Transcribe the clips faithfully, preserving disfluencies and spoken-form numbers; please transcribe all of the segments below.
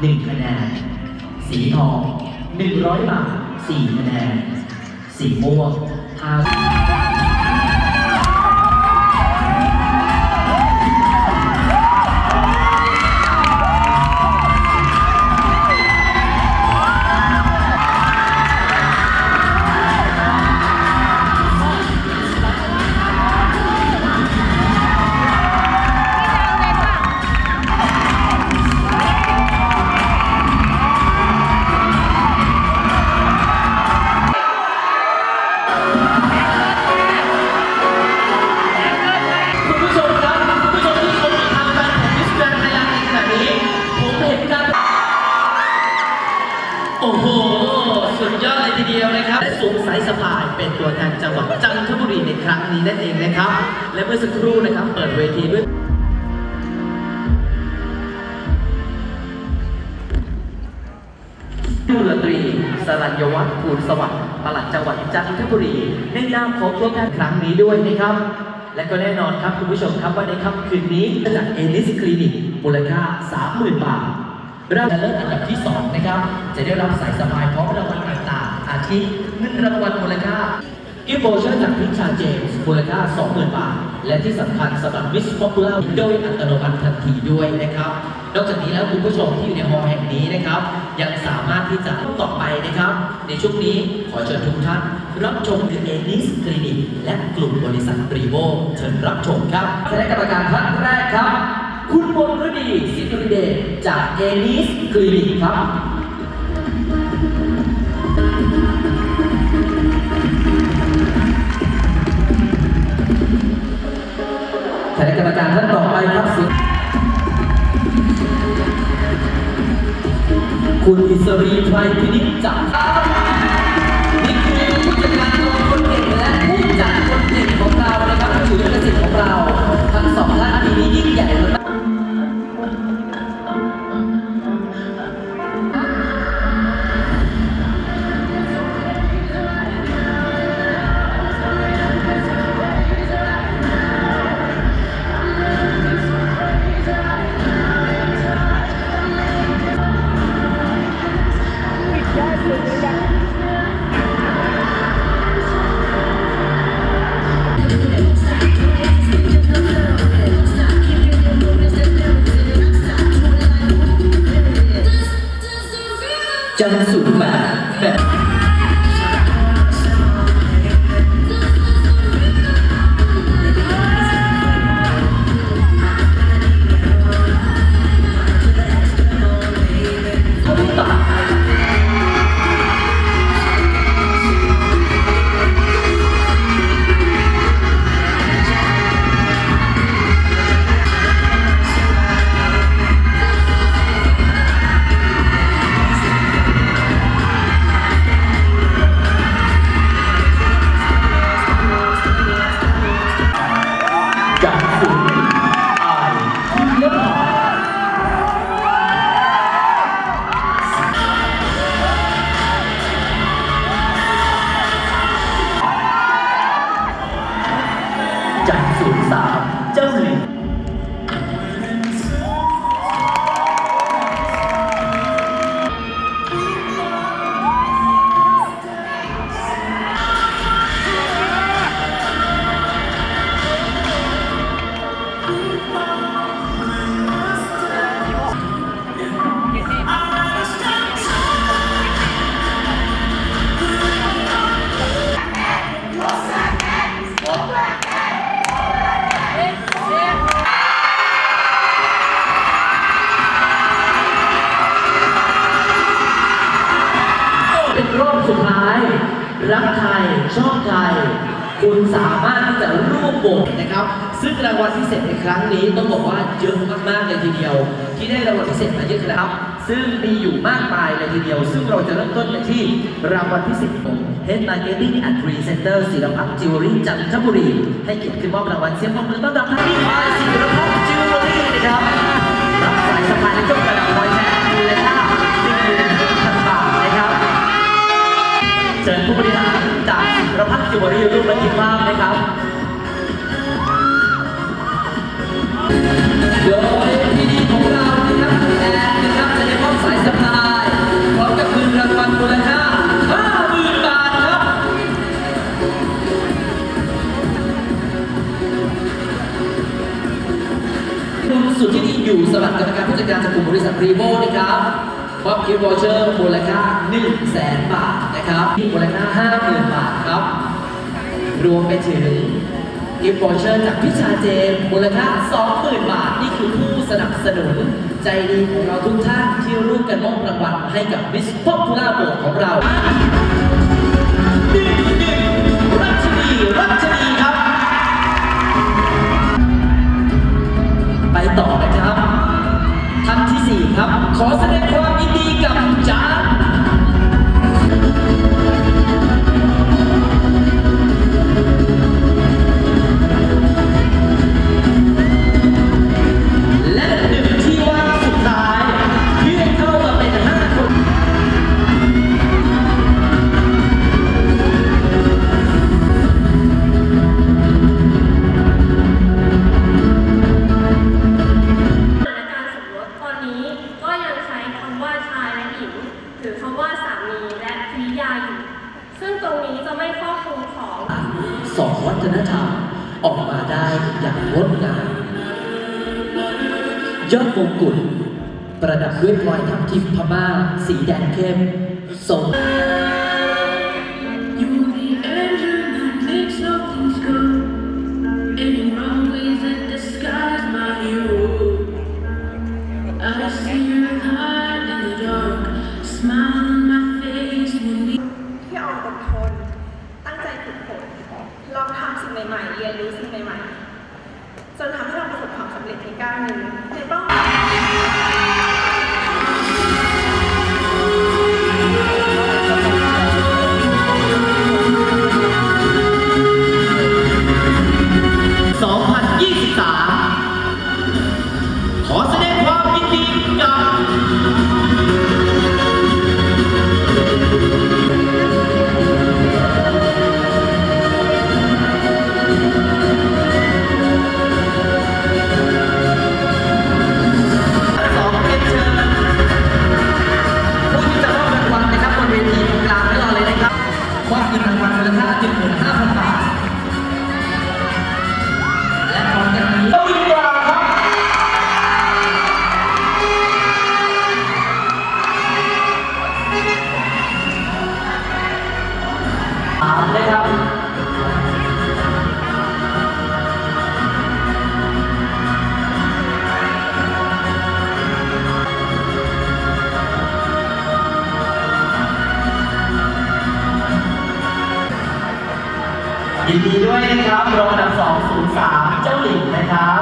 หนึ่งคะแนนสีทองหนึ่งร้อยบาทสี่คะแนนสีม่วงห้าโอ้โหสุดยอดเลยทีเดียวนะครับและสวมสายสะพายเป็นตัวแทนจังหวัดจันทบุรีในครั้งนี้นั่นเองนะครับและเมื่อสักครู่นะครับเปิดเวทีด้วยดุลตรีสรัญวัฒน์ภูลสวัสดิ์ปลัดจังหวัดจันทบุรีในนามของตัวแทนครั้งนี้ด้วยนะครับและก็แน่นอนครับคุณผู้ชมครับว่าในค่ำคืนนี้จากเอลิสคลินิกมูลค่า สามหมื่น บาทเราจะเริ่มอันดับที่สองนะครับจะได้รับสายสะพายพร้อมรางวัลต่างๆอาทิเงินรางวัลมูลค่ากิฟต์โบชั่นจากพิชาเจมส์มูลค่า สองหมื่น บาทและที่สำคัญสำหรับมิสป๊อปปูล่าโดยอัตโนมัติทันทีด้วยนะครับนอกจากนี้แล้วคุณผู้ชมที่อยู่ในฮอลล์แห่งนี้นะครับยังสามารถที่จะต่อไปนะครับในช่วงนี้ขอเชิญทุกท่านรับชมเอลิสคลินิกและกลุ่มบริษัทปรีโวเชิญรับชมครับคณะกรรมการท่านแรกครับคุณมนฤดีสิทธิเดชจากเอลิสคลินิกครับคณะกรรมการท่านต่อไปครับคุณอิสรีไพรพินิจจากนี่คือผู้จัดการตัวคนเก่งและผู้จัดคนเก่งของเรานะครับผู้ถือลิขสิทธิ์ของเราทั้งสองท่านปีนี้ยิ่งใหญ่มากจันทร์สุดแบบแบบจากศูนย์สามเจ้าหลินรอบสุดท้ายรักใครชอบใครคุณสามารถที่จะร่วมโหวตนะครับซึ่งรางวัลพิเศษในครั้งนี้ต้องบอกว่าเยอะมากๆเลยทีเดียวที่ได้รางวัลพิเศษมาเยอะนะครับซึ่งมีอยู่มากมายเลยทีเดียวซึ่งเราจะเริ่มต้นกันที่รางวัลพิเศษของ Head Marketing and Presenter ศิลพัฒน์จิวเวลรี่จันทบุรีให้เกียรติขึ้นมอบรางวัลเสียงปรบมือต้อนรับท่านที่มาศิลพัฒน์จิวเวลรี่นะครับรับสายสะพายและจบกระดาษรอยแท้มูลค่าหนึ่งหมื่นหนึ่งพันบาทนะครับเชิญผู้บริหารจากศิลพัฒน์จิวเวลรี่ร่วมบันทึกภาพนะครับโดยที่ดีของเรานะครับแอนนะครับจะได้มอบสายนะครับมอบกิฟต์วอเชอร์มูลค่า หนึ่งแสน บาทนะครับมูลค่า ห้าหมื่น บาทครับรวมไปถึงกิฟต์วอเชอร์จากพิชาเจมมูลค่า สองหมื่น บาทนี่คือผู้สนับสนุนใจดีของเราทุกท่านที่ร่วมกันมอบรางวัลให้กับมิสป๊อปปูล่าโบว์ของเราหนึ่งหนึ่งรัชนีรัชนีครับไปต่อนะครับท่านที่สี่ครับขอแสดงความยินดีกับจ๊าและหนึ่งที่ว่างสุดท้ายเพื่อเข้ามาเป็นห้าคนหรือคำว่าสามีและภริยาอยู่ซึ่งตรงนี้จะไม่ครอบคลุมของสองวัฒนธรรมออกมาได้อย่างงดงามยอดมงกุฎประดับด้วยพลอยทับทิมพม่าสีแดงเข้มทรงที่ออกอดทนตั้งใจฝึกฝนลองทำสิ่งใหม่ๆเรียนรู้สิ่งใหม่ๆจนทำให้เราประสบความสำเร็จในก้าวหนึ่งในเป้าหมายสองพันยี่สิบสามขอแสดงความยินดีกับยินดีด้วยนะครับรองอันดับสองศูนย์สามเจ้าหลิงนะครับ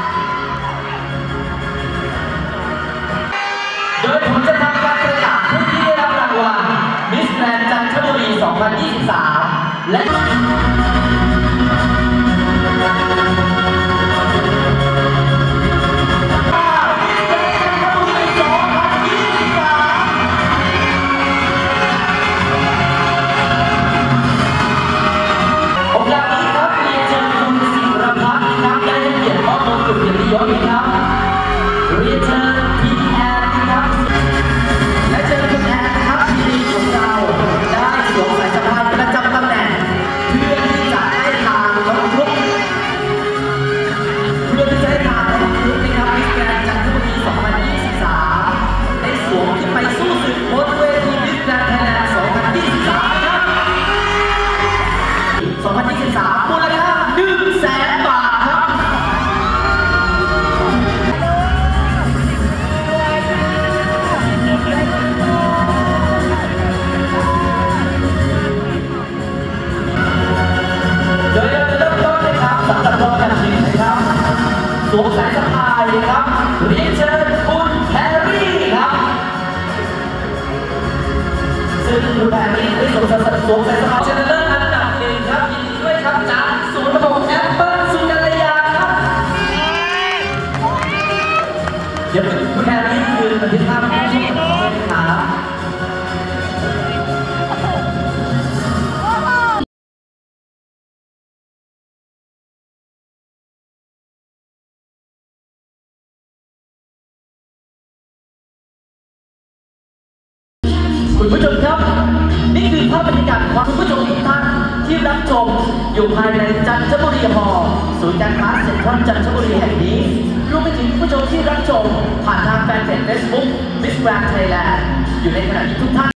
โดยผมจะทำการประกาศผู้ที่ได้รับรางวัลมิสแกรนด์จันทบุรีสองพันยี่สิบสามและสวมสายสะพายครับเรียนเชิญคุณแพรรี่ครับซึ่งคุณแพรรี่ได้สวมสายสวมสายสะพายชนะเลิศอันดับหนึ่งครับยินดีด้วยครับจากศูนย์ระบบแอปเปิลสุกัลยาครับเดี๋ยวคุณแพรรี่คืนบันทึกภาพให้ชมกันครับคุณผู้ชมครับนี่คือภาพบรรยากาศของคุณผู้ชมทุกท่านที่รับชมอยู่ภายในจันทบุรีฮอลล์ศูนย์การค้าเซ็นทรัลจันทบุรีแห่งนี้รวมไปถึงผู้ชมที่รับชมผ่านทางแฟนเพจ Facebook Miss Grand Thailand อยู่ในขณะนี้ทุกท่าน